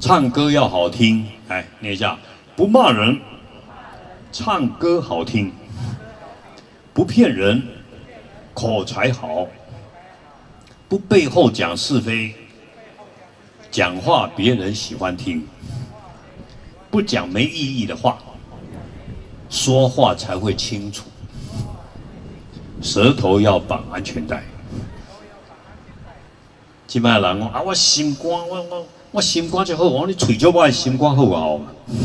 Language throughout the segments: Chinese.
唱歌要好听，来念一下，不骂人，唱歌好听，不骗人，口才好，不背后讲是非，讲话别人喜欢听，不讲没意义的话，说话才会清楚，舌头要绑安全带。即摆人讲啊，我心肝，我心肝就好，我你嘴就我心肝好啊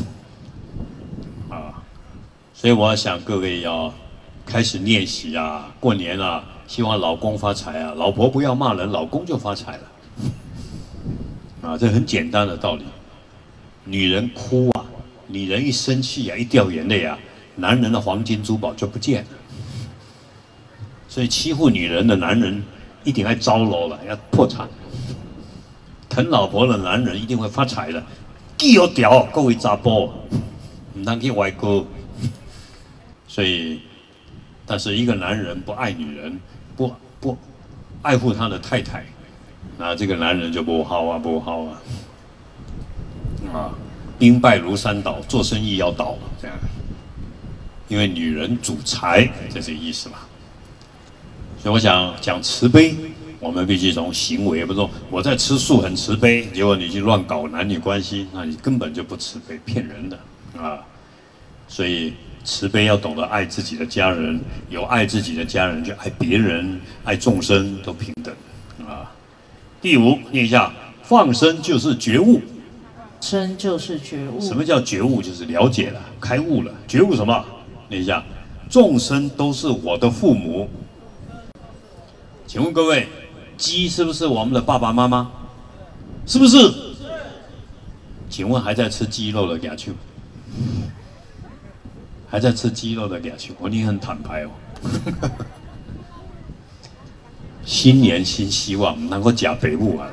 啊！所以我想各位要开始练习啊，过年啊，希望老公发财啊，老婆不要骂人，老公就发财了。啊，这很简单的道理。女人哭啊，女人一生气啊，一掉眼泪啊，男人的黄金珠宝就不见了。所以欺负女人的男人一定要糟老了，要破产。疼老婆的男人一定会发财的。记好条，各位查甫，唔通去歪歌。所以，但是一个男人不爱女人，不爱护他的太太，那这个男人就不好啊，不好啊。啊，兵败如山倒，做生意要倒这样。因为女人主财，这是意思嘛。所以我想讲慈悲，我们必须从行为，不是说我在吃素很慈悲，结果你去乱搞男女关系，那你根本就不慈悲，骗人的啊！所以慈悲要懂得爱自己的家人，有爱自己的家人，就爱别人，爱众生都平等啊。第五，念一下，放生就是觉悟。 生就是觉悟。 什么叫觉悟？就是了解了，开悟了。觉悟什么？念一下，众生都是我的父母。请问各位，鸡是不是我们的爸爸妈妈？是不是？请问还在吃鸡肉的给他去？还在吃鸡肉的给他去？你很坦白哦。新年新希望，能够假北部啊。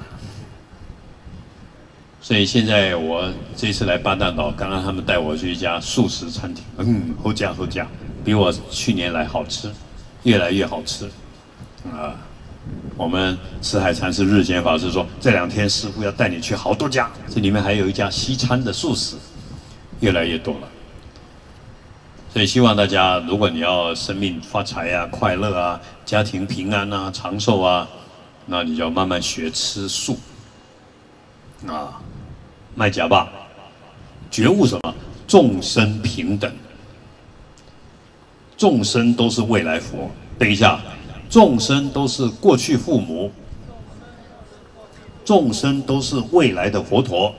所以现在我这次来巴淡岛，刚刚他们带我去一家素食餐厅，好价，比我去年来好吃，越来越好吃，啊。我们吃海禅师日贤法师说，这2天师父要带你去好多家，这里面还有一家西餐的素食，越来越多了。所以希望大家，如果你要生命发财啊、快乐啊、家庭平安啊、长寿啊，那你就要慢慢学吃素啊，卖假吧，觉悟什么？众生平等，众生都是未来佛。等一下。众生都是过去父母，众生都是未来的佛陀。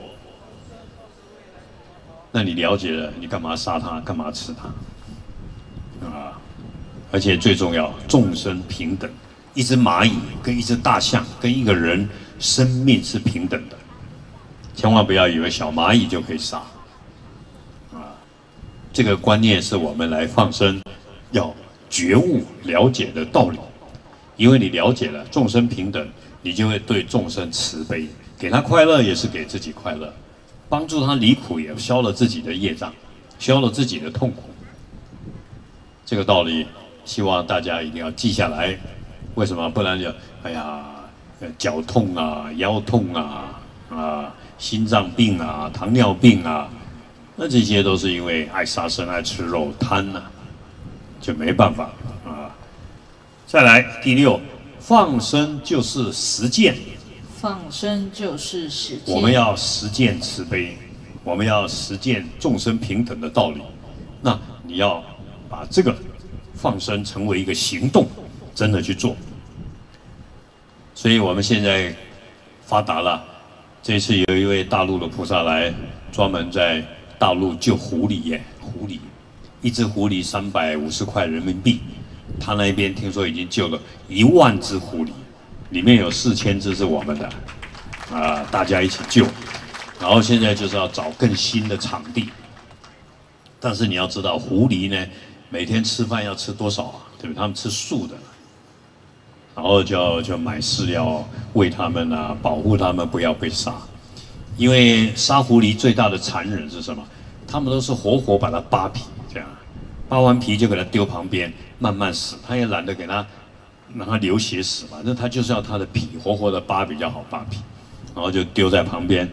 那你了解了，你干嘛杀他？干嘛吃他？啊！而且最重要，众生平等。一只蚂蚁跟一只大象跟一个人生命是平等的，千万不要以为小蚂蚁就可以杀。啊！这个观念是我们来放生要觉悟了解的道理。因为你了解了众生平等，你就会对众生慈悲，给他快乐也是给自己快乐，帮助他离苦也消了自己的业障，消了自己的痛苦。这个道理，希望大家一定要记下来。为什么？不然就哎呀，脚痛啊、腰痛啊、心脏病啊、糖尿病啊，那这些都是因为爱杀生、爱吃肉、贪呐，就没办法。再来第6，放生就是实践。 放生就是实践。 我们要实践慈悲，我们要实践众生平等的道理。那你要把这个放生成为一个行动，真的去做。所以我们现在发达了，这次有一位大陆的菩萨来，专门在大陆救狐狸耶，狐狸，一只狐狸350块人民币。他那边听说已经救了1万只狐狸，里面有4000只是我们的，啊，大家一起救。然后现在就是要找更新的场地。但是你要知道，狐狸呢，每天吃饭要吃多少啊？对不对？他们吃素的，然后就买饲料喂它们啊，保护它们不要被杀。因为杀狐狸最大的残忍是什么？他们都是活活把它扒皮，这样扒完皮就给它丢旁边。慢慢死，他也懒得给他让他流血死嘛，那他就是要他的皮，活活的扒比较好扒皮，然后就丢在旁边，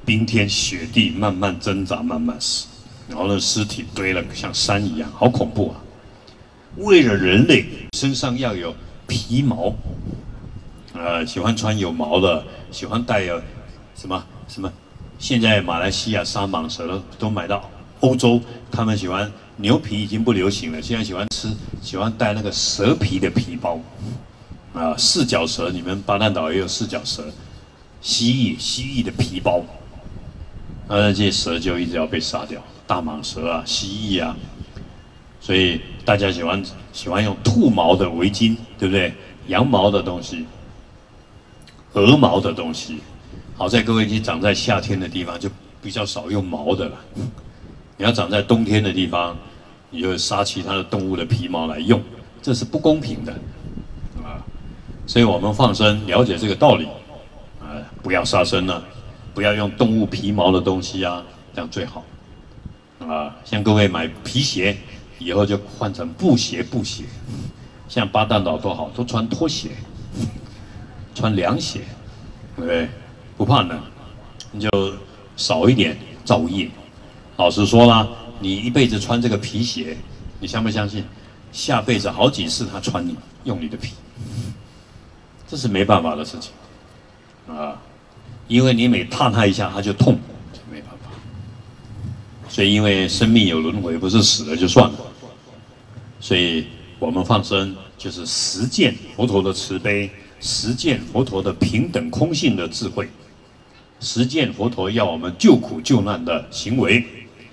冰天雪地慢慢挣扎，慢慢死，然后呢，尸体堆了像山一样，好恐怖啊！为了人类身上要有皮毛，喜欢穿有毛的，喜欢带有什么。现在马来西亚杀蟒蛇都买到欧洲，他们喜欢牛皮已经不流行了，现在喜欢带那个蛇皮的皮包，四脚蛇，你们巴淡岛也有四脚蛇，蜥蜴的皮包，这些蛇就一直要被杀掉，大蟒蛇啊，蜥蜴啊，所以大家喜欢用兔毛的围巾，对不对？羊毛的东西，鹅毛的东西。好在各位已经长在夏天的地方，就比较少用毛的了。你要长在冬天的地方，你就杀其他的动物的皮毛来用，这是不公平的啊！所以我们放生了解这个道理不要杀生了，不要用动物皮毛的东西啊，这样最好啊！像各位买皮鞋，以后就换成布鞋。像巴淡岛多好，都穿拖鞋，穿凉鞋，对不对？不怕冷，你就少一点造业。老实说啦，你一辈子穿这个皮鞋，你相不相信？下辈子好几次他用你的皮，这是没办法的事情啊！因为你每踏他一下，他就痛，这没办法。所以因为生命有轮回，不是死了就算了。所以我们放生就是实践佛陀的慈悲，实践佛陀的平等空性的智慧。实践佛陀要我们救苦救难的行为。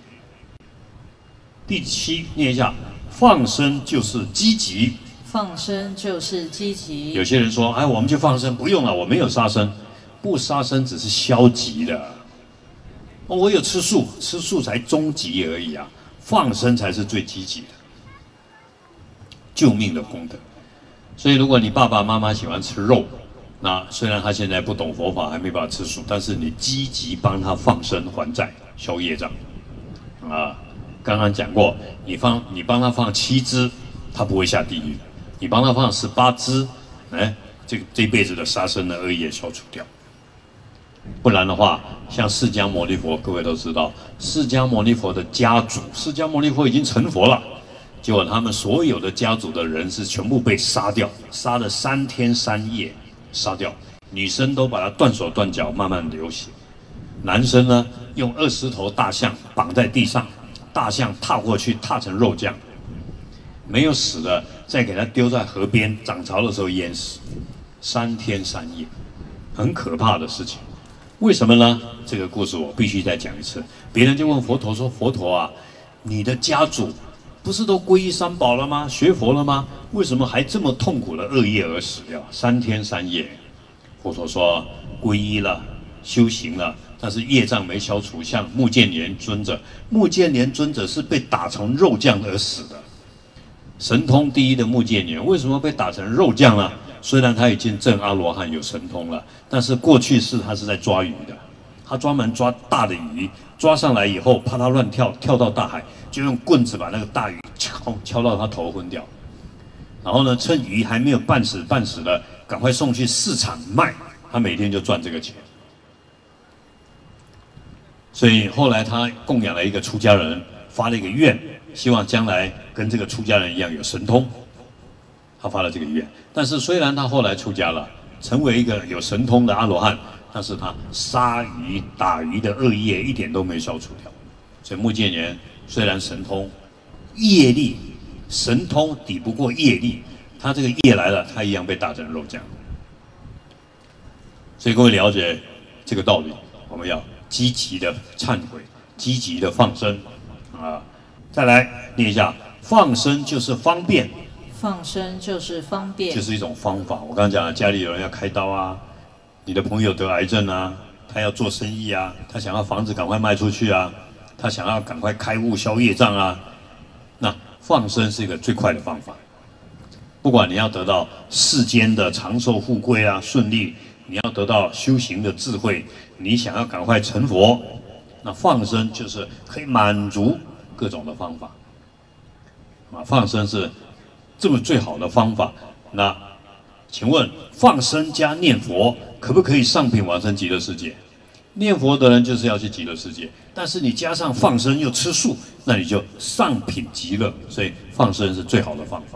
第7，念一下，放生就是积极。 放生就是积极。 有些人说，我们去放生，不用了，我没有杀生，不杀生只是消极的。我有吃素，吃素才终极而已啊，放生才是最积极的，救命的功德。所以，如果你爸爸妈妈喜欢吃肉，那虽然他现在不懂佛法，还没办法吃素，但是你积极帮他放生还债、消业障，刚刚讲过，你帮他放7只，他不会下地狱；你帮他放18只，这辈子的杀生的恶业消除掉。不然的话，像释迦牟尼佛，各位都知道，释迦牟尼佛的家族，释迦牟尼佛已经成佛了，结果他们所有的家族的人是全部被杀掉，杀了3天3夜。杀掉，女生都把它断手断脚，慢慢流血。男生呢，用20头大象绑在地上，大象踏过去，踏成肉酱。没有死的，再给它丢在河边，涨潮的时候淹死。3天3夜，很可怕的事情。为什么呢？这个故事我必须再讲一次。别人就问佛陀说：“佛陀啊，你的家族不是都皈依三宝了吗？学佛了吗？为什么还这么痛苦的恶业而死掉？3天3夜，佛陀说皈依了，修行了，但是业障没消除。像目犍连尊者，目犍连尊者是被打成肉酱而死的。神通第一的目犍连为什么被打成肉酱呢？虽然他已经证阿罗汉有神通了，但是过去世他是在抓鱼的，他专门抓大的鱼，抓上来以后怕他乱跳，跳到大海。就用棍子把那个大鱼敲到他头昏掉，然后呢，趁鱼还没有半死的，赶快送去市场卖，他每天就赚这个钱。所以后来他供养了一个出家人，发了一个愿，希望将来跟这个出家人一样有神通。他发了这个愿，但是虽然他后来出家了，成为一个有神通的阿罗汉，但是他杀鱼打鱼的恶业一点都没消除掉。所以目犍连虽然神通，业力神通抵不过业力，他这个业来了，他一样被打成肉酱。所以各位了解这个道理，我们要积极的忏悔，积极的放生再来念一下，放生就是方便， 放生就是方便， 就是一种方法。我刚刚讲了，家里有人要开刀啊，你的朋友得癌症啊，他要做生意啊，他想要房子赶快卖出去啊。他想要赶快开悟消业障啊，那放生是一个最快的方法。不管你要得到世间的长寿富贵啊顺利，你要得到修行的智慧，你想要赶快成佛，那放生就是可以满足各种的方法。放生是这么最好的方法。那请问放生加念佛可不可以上品往生极乐世界？ 念佛的人就是要去极乐世界，但是你加上放生又吃素，那你就上品极乐。所以放生是最好的方法。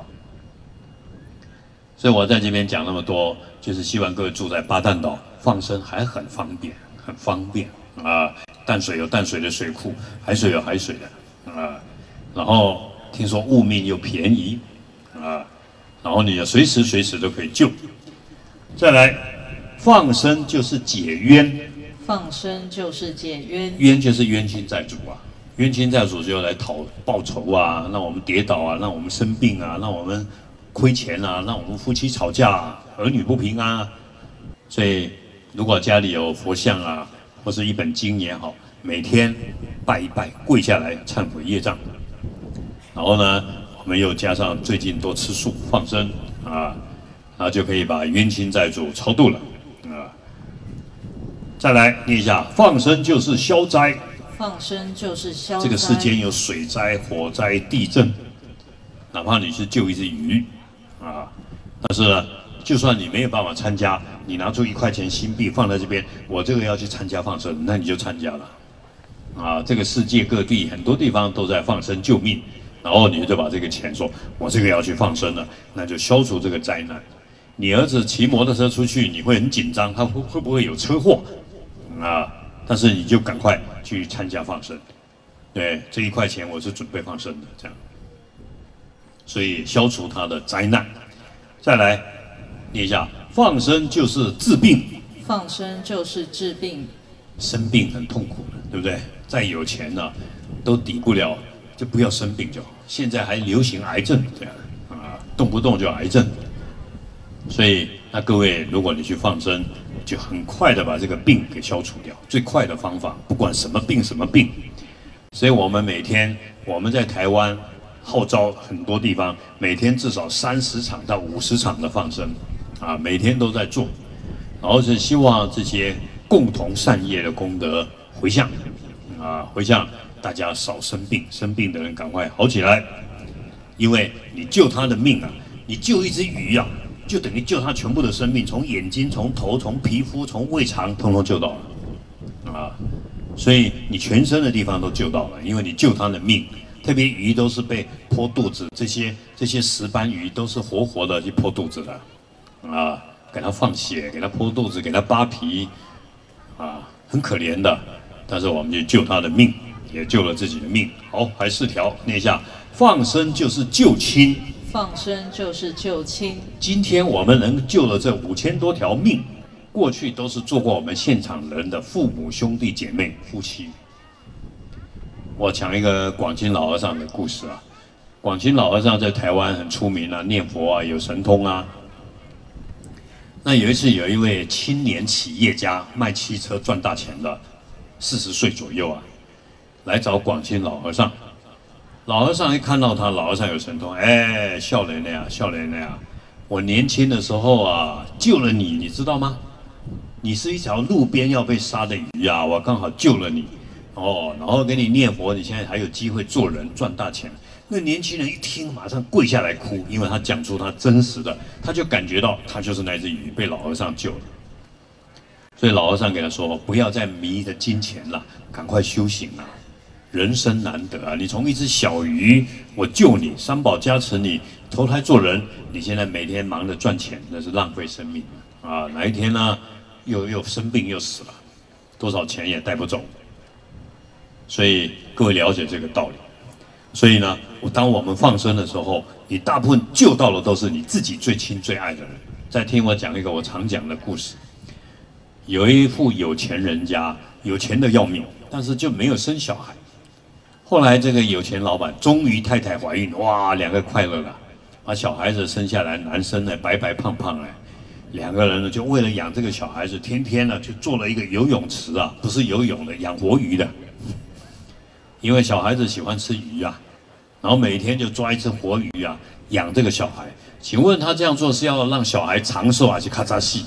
所以我在这边讲那么多，就是希望各位住在巴旦岛，放生还很方便，很方便啊。淡水有淡水的水库，海水有海水的啊。然后听说物命又便宜啊，然后你随时都可以救。再来，放生就是解冤。 放生就是解冤， 冤就是冤亲债主啊，冤亲债主就要来报仇啊，让我们跌倒啊，让我们生病啊，让我们亏钱啊，让我们夫妻吵架啊，儿女不平安啊。所以，如果家里有佛像啊，或是一本经也好，每天拜一拜，跪下来忏悔业障。然后呢，我们又加上最近多吃素放生啊，然后就可以把冤亲债主超度了啊。再来念一下，放生就是消灾。 放生就是消灾。 这个世间有水灾、火灾、地震，哪怕你去救一只鱼啊，但是呢，就算你没有办法参加，你拿出1块钱新币放在这边，我这个要去参加放生，那你就参加了啊。这个世界各地很多地方都在放生救命，然后你就把这个钱说，我这个要去放生了，那就消除这个灾难。你儿子骑摩托车出去，你会很紧张，他会不会有车祸？啊！但是你就赶快去参加放生，对，这1块钱我是准备放生的，这样，所以消除他的灾难。再来念一下，放生就是治病。 放生就是治病。 生病很痛苦的，对不对？再有钱呢，都抵不了，就不要生病就好。现在还流行癌症这样啊，动不动就癌症。所以，那各位，如果你去放生，就很快的把这个病给消除掉。最快的方法，不管什么病什么病。所以我们每天，我们在台湾号召很多地方，每天至少30场到50场的放生，啊，每天都在做，然后是希望这些共同善业的功德回向，啊，回向大家少生病，生病的人赶快好起来，因为你救他的命啊，你救一只鱼啊。就等于救他全部的生命，从眼睛、从头、从皮肤、从胃肠，通通救到了，啊！所以你全身的地方都救到了，因为你救他的命。特别鱼都是被剖肚子，这些石斑鱼都是活活的去剖肚子的，啊，给他放血，给他剖肚子，给他扒皮，啊，很可怜的。但是我们就救他的命，也救了自己的命。好，还4条，念一下：放生就是救亲。 放生就是救亲。 今天我们能救了这5000多条命，过去都是做过我们现场人的父母、兄弟姐妹、夫妻。我讲一个广钦老和尚的故事啊。广钦老和尚在台湾很出名啊，念佛啊，有神通啊。那有一次，有一位青年企业家卖汽车赚大钱的，40岁左右啊，来找广钦老和尚。老和尚一看到他，老和尚有神通，哎，少年的呀，少年的呀，我年轻的时候啊，救了你，你知道吗？你是一条路边要被杀的鱼啊，我刚好救了你，哦，然后给你念佛，你现在还有机会做人赚大钱。那年轻人一听，马上跪下来哭，因为他讲出他真实的，他就感觉到他就是那只鱼被老和尚救了。所以老和尚给他说，不要再迷着金钱了，赶快修行啊。人生难得啊！你从一只小鱼，我救你，三宝加持你，投胎做人。你现在每天忙着赚钱，那是浪费生命啊！哪一天呢，又生病又死了，多少钱也带不走。所以各位了解这个道理。所以呢，当我们放生的时候，你大部分救到的都是你自己最亲最爱的人。再听我讲一个我常讲的故事。有一户有钱人家，有钱的要命，但是就没有生小孩。后来这个有钱老板终于太太怀孕，哇，2个快乐了，把小孩子生下来，男生呢白白胖胖哎，2个人呢就为了养这个小孩子，天天呢就做了一个游泳池啊，不是游泳的，养活鱼的，因为小孩子喜欢吃鱼啊，然后每天就抓一只活鱼啊养这个小孩。请问他这样做是要让小孩长寿还是咔嚓死？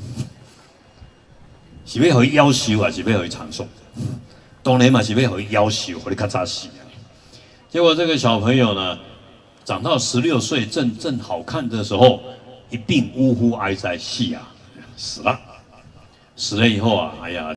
是要给夭寿还是要给长寿？当然嘛是要给夭寿，给你咔嚓死。结果这个小朋友呢，长到16岁正好看的时候，一病呜呼哀哉死啊，死了。死了以后啊，哎呀。